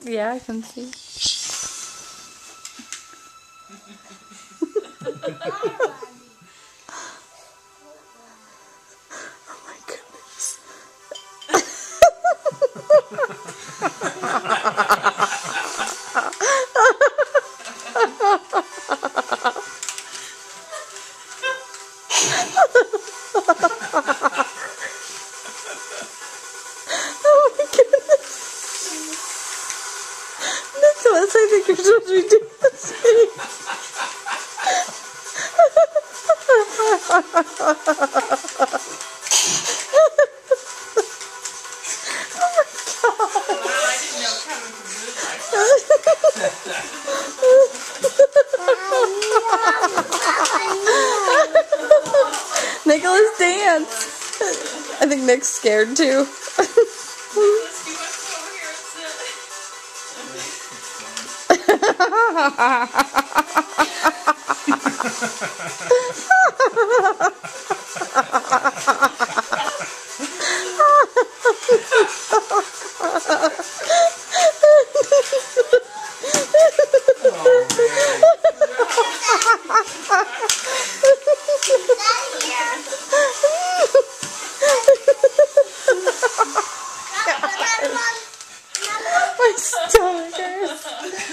Yeah, I can see. Oh my goodness. Oh my goodness. Nicholas, I think you're supposed to be doing this. Nicholas, dance. I think Nick's scared too. My stomach hurts.